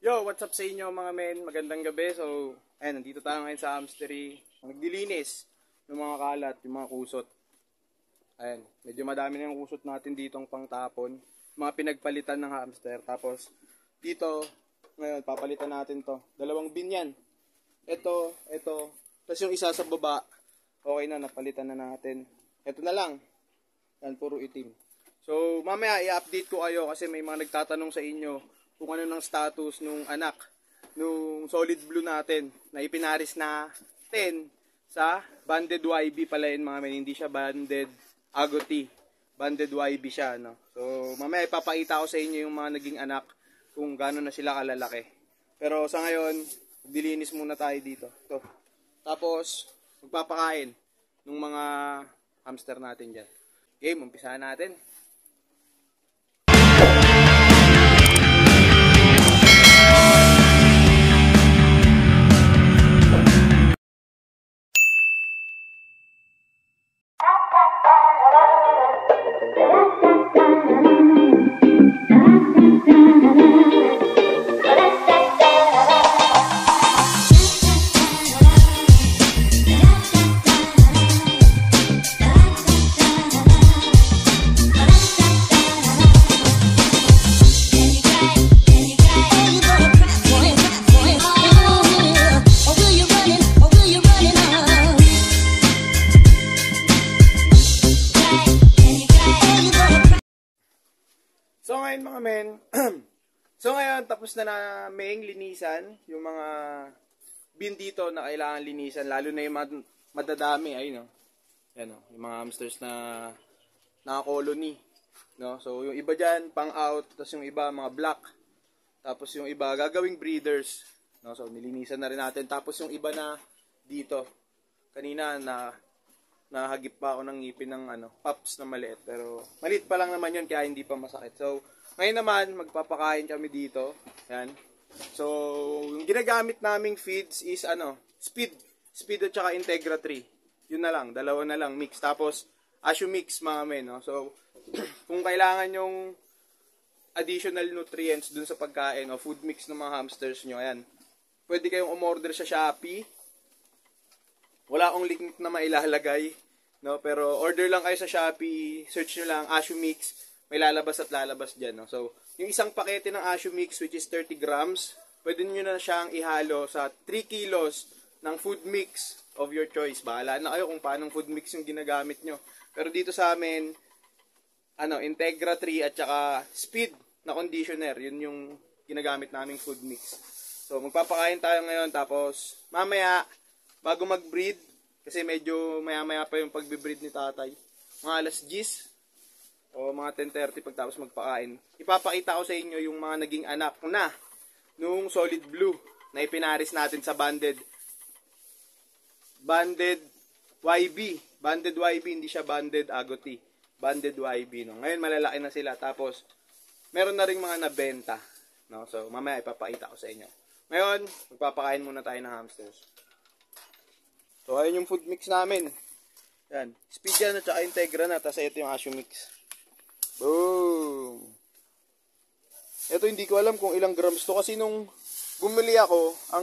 Yo, what's up sa inyo mga men? Magandang gabi. So, ayun, nandito tayo ngayon sa hamstery. Nagdilinis ng mga kalat, yung mga kusot. Ayun, medyo madami na yung kusot natin dito ang pangtapon. Mga pinagpalitan ng hamster. Tapos, dito, ngayon, papalitan natin to. 2 bin yan. Ito. Tapos yung isa sa baba, okay na, napalitan na natin. Ito na lang. Yan, puro itim. So, mamaya i-update ko kayo kasi may mga nagtatanong sa inyo kung ano ng status nung anak, nung solid blue natin, na ipinaris na 10 sa banded YB pala yun mga men, hindi siya banded agouti, banded YB siya, no? So, mamaya ipapakita ko sa inyo yung mga naging anak, kung gano'n na sila kalalaki. Pero sa ngayon, dilinis muna tayo dito. So, tapos, magpapakain ng mga hamster natin dyan. Okay, umpisahan natin. So ngayon mga men, so ngayon tapos na naming linisan yung mga bin dito na kailangan linisan, lalo na yung madadami, ayun no. Yan no, yung mga hamsters na naka-colony, no. So yung iba diyan pang out, tapos yung iba mga black. Tapos yung iba gagawing breeders, no. So nilinisan na rin natin. Tapos yung iba na dito. Kanina nahagip pa ako ng ngipin ng pups na maliit, pero maliit pa lang naman yun kaya hindi pa masakit. So ngayon naman magpapakain kami dito. Yan. So yung ginagamit naming feeds is speed at saka Integra 3. Yun na lang, 2 na lang mix. Tapos Ashu mix mga men, no? So kung kailangan yung additional nutrients dun sa pagkain o food mix ng mga hamsters nyo, ayan, pwede kayong umorder sa Shopee. Wala akong link na mailalagay, no? Pero order lang kayo sa Shopee, search nyo lang Ashu Mix, may lalabas at lalabas dyan, no? So, yung isang pakete ng Ashu Mix, which is 30 grams, pwede nyo na siyang ihalo sa 3 kilos ng food mix of your choice. Bahala na kayo kung paanong food mix yung ginagamit nyo. Pero dito sa amin, Integra 3 at saka Speed na conditioner, yun yung ginagamit naming food mix. So, magpapakain tayo ngayon, tapos mamaya, bago mag-breed, kasi medyo maya-maya pa yung pagbe-breed ni tatay, mga alas 10 o mga 10:30 pagtapos magpakain, ipapakita ko sa inyo yung mga naging anak na nung solid blue na ipinaris natin sa banded YB. Banded YB, hindi siya banded agouti. Banded YB, no? Ngayon malalaki na sila, tapos meron na ring mga nabenta, no? So mamaya ipapakita ko sa inyo. Ngayon, magpapakain muna tayo ng hamsters. So, ayun yung food mix namin. Yan. Speed yan at saka Integra na. Tapos ito yung Ashu mix. Boom! Ito hindi ko alam kung ilang grams to. Kasi nung bumili ako, ang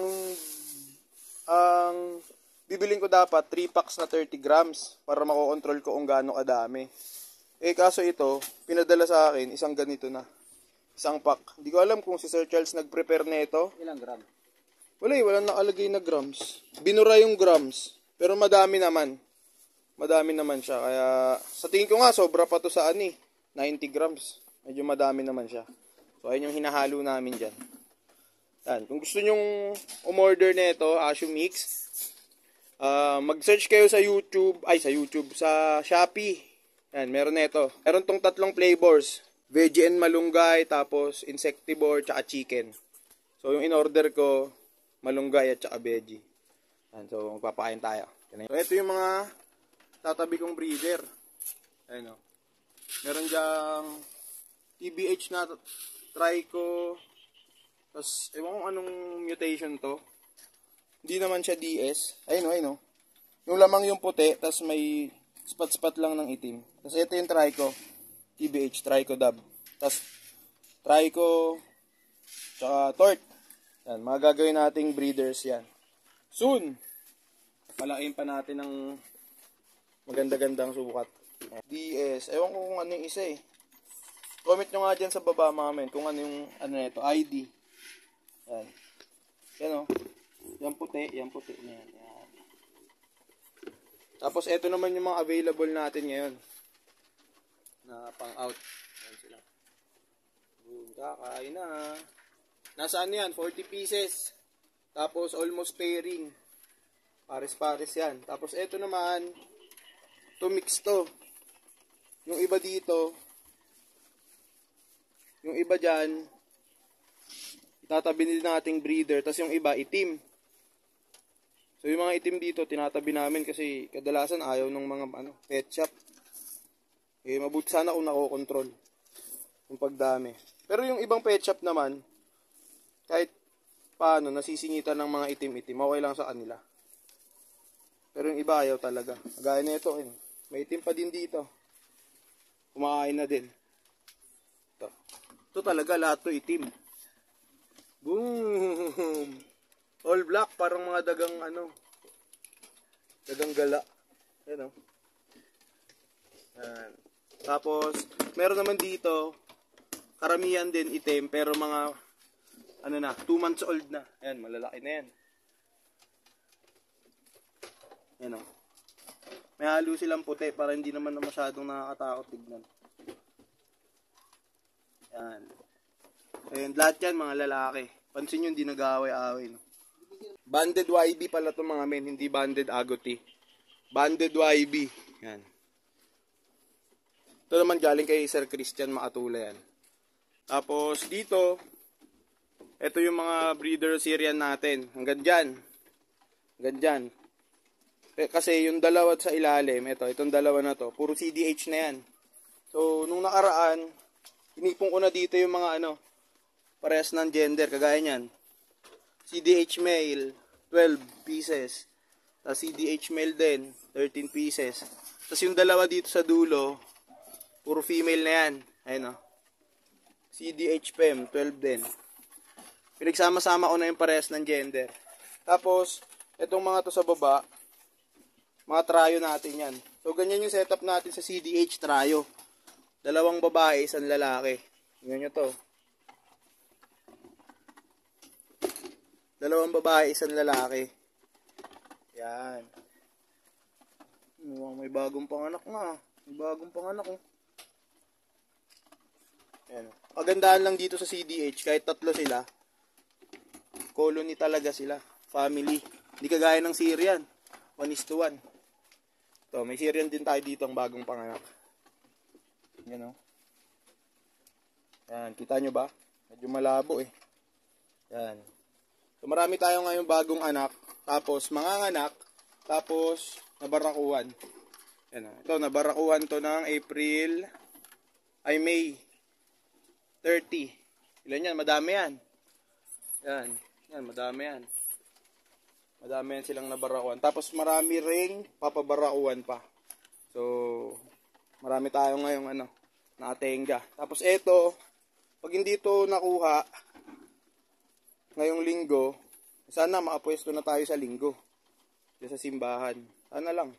bibiling ko dapat 3 packs na 30 grams para makokontrol ko kung gaano kadami. Kaso ito, pinadala sa akin, isang ganito na. Isang pack. Hindi ko alam kung si Sir Charles nag-prepare nito. Ilang gram? Walang nakalagay na grams. Binura yung grams. Pero madami naman. Madami naman siya. Kaya sa tingin ko nga, sobra pa to sa 90 grams. Medyo madami naman siya. So, ayun yung hinahalo namin dyan. Yan. Kung gusto nyong umorder nito, Ashu Mix, mag-search kayo sa sa Shopee. Yan, meron nito. Meron tong 3 flavors. Veggie and malunggay, tapos insectivore, tsaka chicken. So, yung in-order ko, malunggay at saka veggie. So, magpapakain tayo. So, ito yung mga tatabi kong breeder. Ayun o. Meron dyang TBH na Trico. Tapos, ewan kung anong mutation to. Hindi naman siya DS. Ayun o. Yung lamang yung puti, tapos may spot-spot lang ng itim. Tapos, ito yung Trico. TBH, Trico Dub. Tapos, Trico, tsaka Tort. Yan, mga gagawin nating breeders yan. Soon, malaking pa natin ng maganda-gandang sukat. DS, ewan ko kung ano yung isa eh. Comment nyo nga dyan sa baba mga men kung ano yung ano nito, ID. Yan. Yan o. Yan puti. Yan. Tapos ito naman yung mga available natin ngayon. Na pang out. Yan sila. Boom, kakain na. Nasaan yan? 40 pieces. Tapos almost pairing. Pares-pares yan. Tapos ito naman, to mix to. Yung iba dito, yung iba dyan, itatabi din nating breeder. Tapos yung iba, itim. So yung mga itim dito, tinatabi namin kasi kadalasan ayaw ng mga pet shop. Eh, mabuti sana kung nakokontrol yung pagdami. Pero yung ibang pet shop naman, kahit paano, nasisingitan ng mga itim-itim, okay lang sa kanila. Pero yung iba ayaw talaga. Gaya nito, may itim pa din dito. Kumakain na din. Ito talaga, lahat to itim. Boom! All black, parang mga dagang dagang gala. Yan o. Yan. Tapos, meron naman dito, karamihan din itim, pero mga 2 months old na. Ayan, malalaki na yan. Yan o. May halo silang puti para hindi naman masyadong nakakatakot tignan. Yan. Ayan, lahat yan mga lalaki. Pansin nyo, hindi nag-aaway-aaway. No? Banded YB pala itong mga men, hindi banded agouti. Banded YB. Yan. Ito naman galing kay Sir Christian Makatula yan. Tapos dito, ito yung mga breeder Syrian natin. Hanggang dyan. Hanggang dyan. Kasi yung dalawa sa ilalim, itong dalawa na to, puro CDH na yan. So, nung nakaraan, inipon ko na dito yung mga parehas ng gender, kagaya nyan. CDH male, 12 pieces. Tapos CDH male din, 13 pieces. Tapos yung dalawa dito sa dulo, puro female na yan. Ayun o. CDH fem, 12 din. Pinagsama-sama ko na yung parehas ng gender. Tapos, itong mga to sa baba, mga tryo natin yan. So, ganyan yung setup natin sa CDH tryo. 2 babae, 1 lalaki. Tingnan nyo to. 2 babae, 1 lalaki. Yan. May bagong panganak nga. May bagong panganak oh. Yan. Pagandahan lang dito sa CDH, kahit 3 sila, colony talaga sila. Family. Hindi kagaya ng Syrian. 1:1. So, may Syrian din tayo dito ang bagong panganak. Yan o. Yan, kita nyo ba? Medyo malabo eh. Yan. So, marami tayo ngayon bagong anak. Tapos, manganganak. Tapos, nabarakuhan. Yan o. Ito, nabarakuhan to ng May 30. Ilan yan? Madami yan. Yan. Yan, madami yan. Madami yan silang nabarakuhan. Tapos marami ring papabarakuhan pa. So, marami tayo ngayong nakatenga. Tapos ito, pag hindi ito nakuha, ngayong linggo, sana makapwesto na tayo sa linggo. Diyan sa simbahan. Sana lang.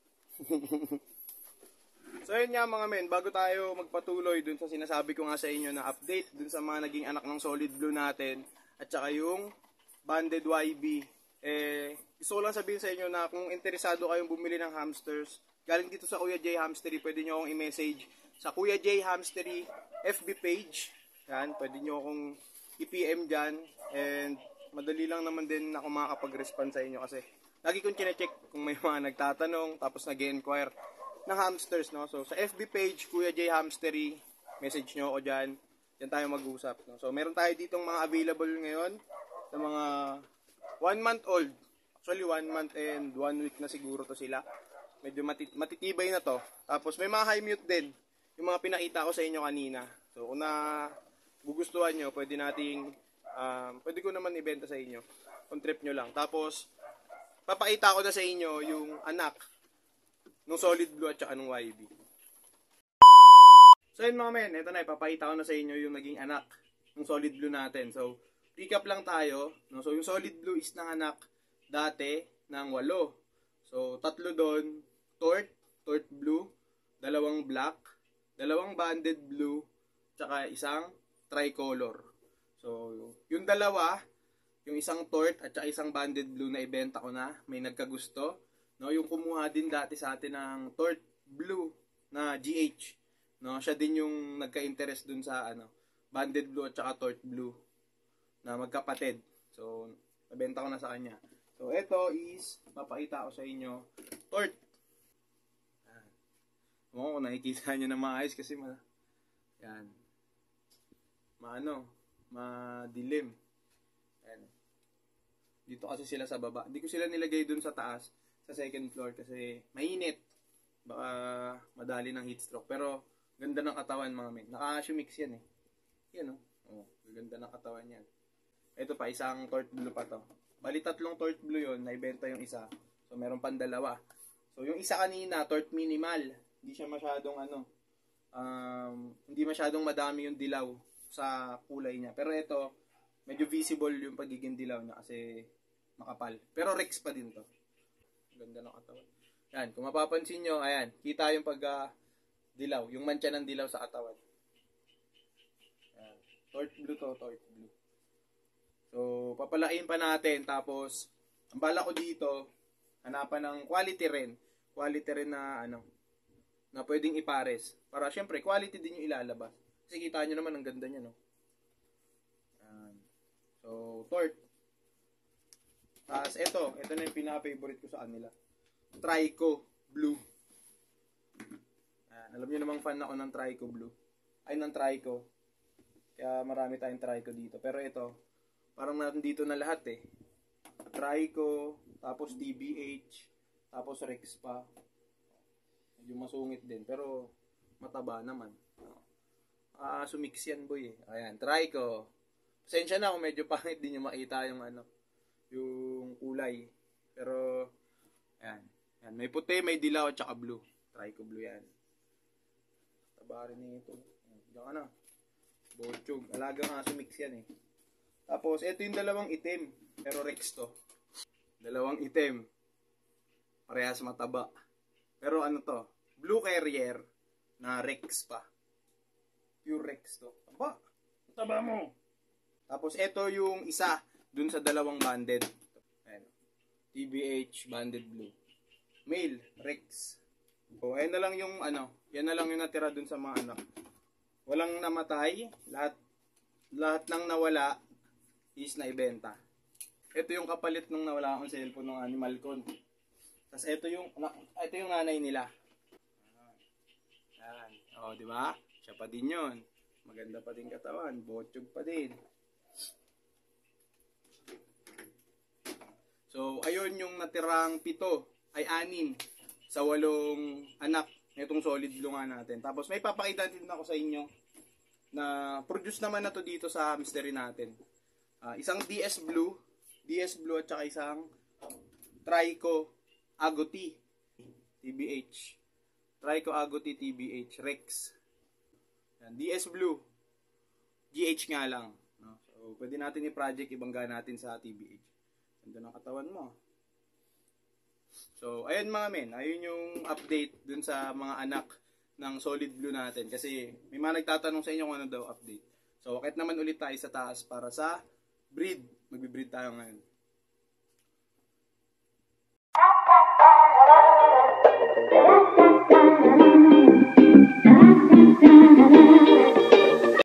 So yun nga mga men, bago tayo magpatuloy dun sa sinasabi ko nga sa inyo na update dun sa mga naging anak ng Solid Blue natin at saka yung Banded YB, gusto ko lang sabihin sa inyo na kung interesado kayong bumili ng hamsters, galing dito sa Kuya J Hamstery, pwede nyo akong i-message sa Kuya J Hamstery FB page. Yan, pwede nyo akong i-PM dyan, and madali lang naman din ako makakapag-respond sa inyo kasi lagi kong kine-check kung may mga nagtatanong tapos nag-inquire ng hamsters, no? So, sa FB page, Kuya J Hamstery, message nyo ako dyan. Yan tayo mag-usap, no? So, meron tayo ditong mga available ngayon na mga 1 month old. Actually, 1 month and 1 week na siguro to sila. Medyo matitibay na to. Tapos, may mga high mute din. Yung mga pinakita ko sa inyo kanina. So, kung gugustuhan nyo, pwede ko naman ibenta sa inyo. Kung trip nyo lang. Tapos, papakita ko na sa inyo yung anak nung Solid Blue at saka nung YB. So yun mga men, ito na, ipapakita ko na sa inyo yung naging anak ng Solid Blue natin. So, pick up lang tayo. No? So, yung solid blue is nanganak dati ng 8. So, 3 doon, tort blue, 2 black, 2 banded blue, tsaka isang tricolor. So, yung dalawa, yung isang tort at saka isang banded blue na ibenta ko na, may nagkagusto. No, yung kumuha din dati sa atin ng tort blue na GH. No, siya din yung nagka-interest dun sa banded blue at saka tort blue na magkapatid. So, nabenta ko na sa kanya. So, ito is, papakita ko sa inyo, tort. Kung nakikita nyo na maayos kasi yan. Madilim. Yan. Dito kasi sila sa baba. Hindi ko sila nilagay dun sa taas, sa second floor kasi mainit. Baka madali ng heat stroke. Pero, ganda ng katawan mga men. Naka-shumix yan eh. Yan ganda ng katawan yan. Ito pa, isang tort blue pa to. Bali 3 tort blue yon, naibenta yung isa. So, meron pang 2. So, yung isa kanina, tort minimal. Hindi siya masyadong hindi masyadong madami yung dilaw sa kulay niya. Pero ito, medyo visible yung pagiging dilaw niya kasi makapal. Pero Rex pa din to. Ganda ng katawan. Yan, kung mapapansin nyo, ayan, kita yung dilaw, yung mancha ng dilaw sa katawan. Ayan, tort blue to, tort blue. So, papalain pa natin. Tapos, ang bala ko dito, hanapan ng quality rin. Quality rin na na pwedeng ipares. Para syempre, quality din yung ilalabas. Kasi kita nyo naman, ang ganda niya, no? Ayan. So, tort. Tapos, ito na yung pinaka-favorite ko sa kanila. Trico Blue. Ayan. Alam nyo namang fan ako ng Trico Blue. Ay, ng Trico. Kaya marami tayong Trico dito. Pero ito, parang nandito na lahat eh. Trico, tapos TBH, tapos Rex pa. Medyo masungit din, pero mataba naman. Sumix yan boy eh. Ayan, Trico. Pasensya na kung medyo pangit din yung makita yung yung kulay. Pero, ayan. Ayan. May puti, may dilaw, at saka blue. Trico Blue yan. Taba rin ito. Diyan ka na. Bochog. Alaga nga sumix yan eh. Tapos, ito yung 2 itim. Pero Rex to. 2 itim. Parehas mataba. Pero to? Blue Carrier na Rex pa. Pure Rex to. Taba. Taba mo. Tapos, ito yung isa dun sa 2 banded. Ayan. TBH banded blue. Male, Rex. So, ayan na lang yung yan na lang yung natira dun sa mga anak. Walang namatay. Lahat ng nawala is naibenta. Ito yung kapalit nung nawala akong cellphone ng Animal Con. Tapos ito yung nanay nila. Ayan. O, di ba? Siya pa din yun. Maganda pa din katawan. Bochog pa din. So, ayun yung natirang 7 ay 6 sa 8 anak nitong solid blue nga natin. Tapos may papakita din ako sa inyo na produce naman na to dito sa mystery natin. Isang DS Blue at saka isang Trico Agouti TBH. Trico Agouti TBH Rex. Yan, DS Blue. GH nga lang. No? So, pwede natin i-project ibangga natin sa TBH. Ganda ng katawan mo. So, ayun mga men. Ayun yung update dun sa mga anak ng solid blue natin. Kasi may mga nagtatanong sa inyo kung ano daw update. So, wakit naman ulit tayo sa taas para sa breed. Magbe-breed tayo ngayon.